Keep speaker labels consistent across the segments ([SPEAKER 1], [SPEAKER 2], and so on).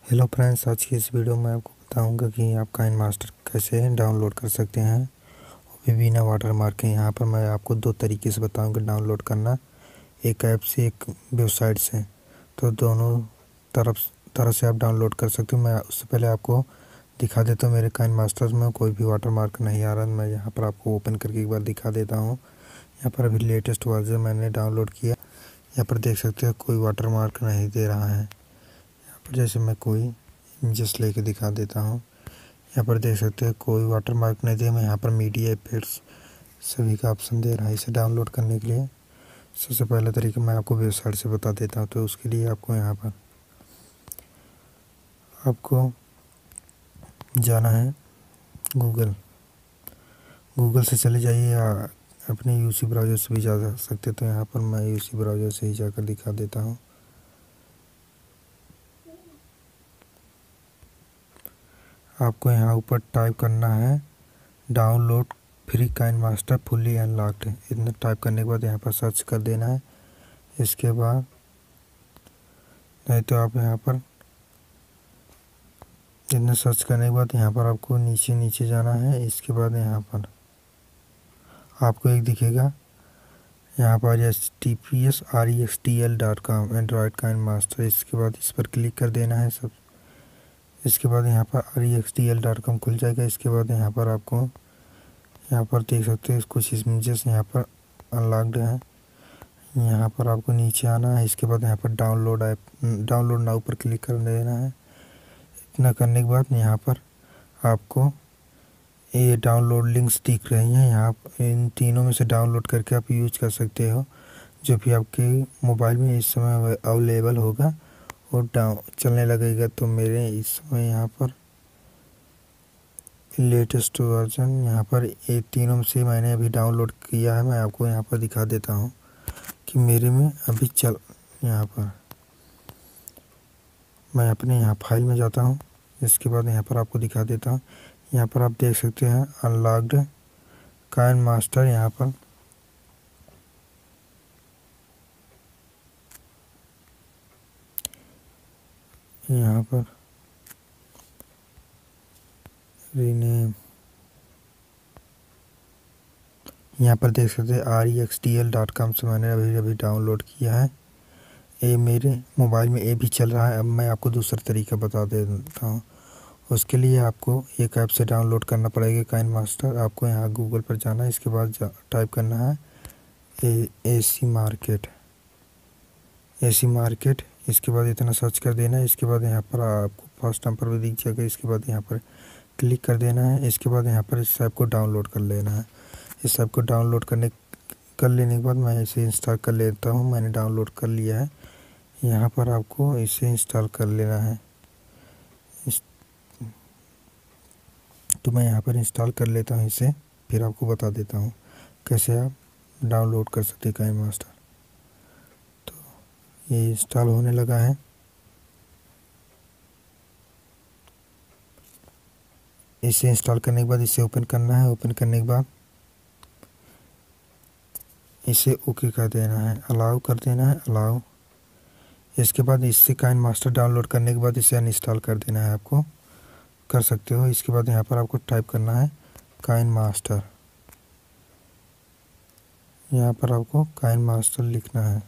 [SPEAKER 1] Hello friends, आज की इस वीडियो में आपको बताऊंगा कि आप काइनमास्टर कैसे डाउनलोड कर सकते हैं वो भी बिना वाटर मार्क के। यहाँ पर मैं आपको दो तरीके से बताऊंगा डाउनलोड करना, एक ऐप से एक वेबसाइट से। तो दोनों तरह से आप डाउनलोड कर सकते हो। मैं उससे पहले आपको दिखा देता हूँ मेरे काइनमास्टर में कोई भी वाटर मार्क नहीं आ रहा। मैं यहाँ पर आपको ओपन करके एक बार दिखा देता हूँ। यहाँ पर अभी लेटेस्ट वर्जन मैंने डाउनलोड किया। यहाँ पर देख सकते हो कोई वाटर मार्क नहीं दे रहा है। यहाँ पर जैसे मैं कोई इमेजेस लेके दिखा देता हूँ, यहाँ पर देख सकते हैं कोई वाटर मार्क नहीं दिया। मैं यहाँ पर मीडिया इफेक्ट्स सभी का ऑप्शन दे रहा है। इसे डाउनलोड करने के लिए सबसे पहला तरीका मैं आपको वेबसाइट से बता देता हूँ। तो उसके लिए आपको यहाँ पर आपको जाना है गूगल से चले जाइए या अपने यूसी ब्राउज़र से भी जा सकते। तो यहाँ पर मैं यूसी ब्राउज़र से ही जाकर दिखा देता हूँ। आपको यहाँ ऊपर टाइप करना है download free KineMaster fully unlocked. इतना टाइप करने के बाद यहाँ पर सर्च कर देना है। इसके बाद नहीं तो आप यहाँ पर इतना सर्च करने के बाद यहाँ पर आपको नीचे जाना है। इसके बाद यहाँ पर आपको एक दिखेगा, यहाँ पर https://rextl.com एंड्रॉयड काइनमास्टर। इसके बाद इस पर क्लिक कर देना है सब। इसके बाद यहाँ पर rextl.com खुल जाएगा। इसके बाद यहाँ पर आपको यहाँ पर देख सकते हैं कुछ इमेजेस यहाँ पर अनलॉक्ड हैं। यहाँ पर आपको नीचे आना है। इसके बाद यहाँ पर डाउनलोड नाउ पर क्लिक कर देना है। इतना करने के बाद यहाँ पर आपको ये डाउनलोड लिंक्स दिख रही हैं। यहाँ इन तीनों में से डाउनलोड करके आप यूज कर सकते हो, जो भी आपके मोबाइल में इस समय अवेलेबल होगा और चलने लगेगा। तो मेरे इस समय यहाँ पर लेटेस्ट वर्जन यहाँ पर ये तीनों में से मैंने अभी डाउनलोड किया है। मैं आपको यहाँ पर दिखा देता हूँ कि मेरे में अभी यहाँ पर मैं अपने यहाँ फाइल में जाता हूँ। इसके बाद यहाँ पर आपको दिखा देता हूँ। यहाँ पर आप देख सकते हैं अनलॉक्ड काइनमास्टर। यहाँ पर रीनेम, यहाँ पर देख सकते हैं rextl.com से मैंने अभी डाउनलोड किया है। ये मेरे मोबाइल में ये भी चल रहा है। अब मैं आपको दूसरा तरीका बता देता हूँ। उसके लिए आपको एक ऐप से डाउनलोड करना पड़ेगा काइनमास्टर। आपको यहाँ गूगल पर जाना है। इसके बाद टाइप करना है एसी मार्केट। इसके बाद इतना सर्च कर देना है। इसके बाद यहाँ पर आपको फर्स्ट नंबर पर दिख जाएगा। इसके बाद यहाँ पर क्लिक कर देना है। इसके बाद यहाँ पर इस ऐप को डाउनलोड कर लेना है। इस ऐप को डाउनलोड कर लेने के बाद मैं इसे इंस्टॉल कर लेता हूँ। मैंने डाउनलोड कर लिया है। यहाँ पर आपको इसे इंस्टॉल कर लेना है। तो मैं यहाँ पर इंस्टॉल कर लेता हूँ इसे, फिर आपको बता देता हूँ कैसे आप डाउनलोड कर सकते हैं काइनमास्टर। तो ये इंस्टॉल होने लगा है। इसे इंस्टॉल करने के बाद इसे ओपन करना है। ओपन करने के बाद इसे ओके कर देना है, अलाउ कर देना है, अलाउ। इसके बाद इससे काइनमास्टर डाउनलोड करने के बाद इसे अनइंस्टॉल कर देना है। आपको कर सकते हो। इसके बाद यहाँ पर आपको टाइप करना है काइनमास्टर। यहाँ पर आपको काइनमास्टर लिखना है।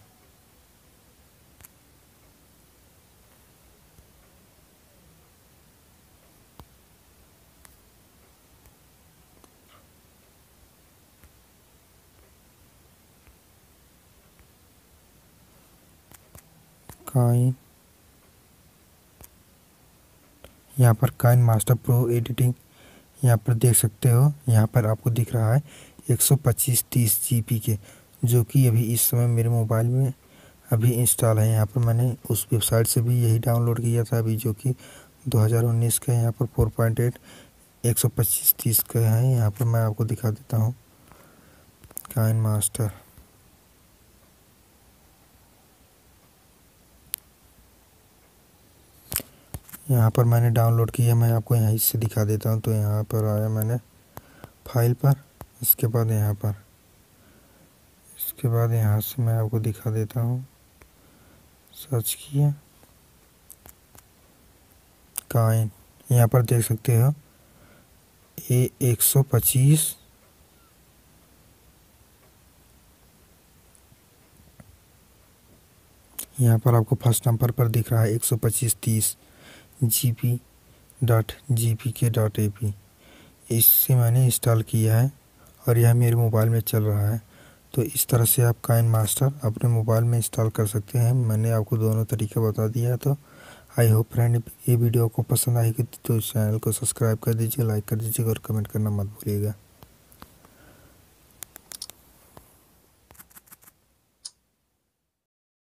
[SPEAKER 1] यहाँ पर काइनमास्टर प्रो एडिटिंग यहाँ पर देख सकते हो। यहाँ पर आपको दिख रहा है 125-30 GB के, जो कि अभी इस समय मेरे मोबाइल में अभी इंस्टॉल है। यहाँ पर मैंने उस वेबसाइट से भी यही डाउनलोड किया था अभी, जो कि 2019 का। यहाँ पर 4.8 125-30 का है। यहाँ पर मैं आपको दिखा देता हूँ काइनमास्टर। यहाँ पर मैंने डाउनलोड किया, मैं आपको यहाँ से दिखा देता हूँ। तो यहाँ पर आया मैंने फाइल पर। इसके बाद यहाँ से मैं आपको दिखा देता हूँ। सर्च किया, काइन यहाँ पर देख सकते हो A125 यहाँ पर आपको फर्स्ट नंबर पर दिख रहा है 125.30 gp.gpk.ap। इससे मैंने इंस्टॉल किया है और यह मेरे मोबाइल में चल रहा है। तो इस तरह से आप काइन मास्टर अपने मोबाइल में इंस्टॉल कर सकते हैं। मैंने आपको दोनों तरीके बता दिया है। तो आई होप फ्रेंड ये वीडियो आपको पसंद आएगी तो चैनल को सब्सक्राइब कर दीजिए, लाइक कर दीजिएगा और कमेंट करना मत भूलिएगा।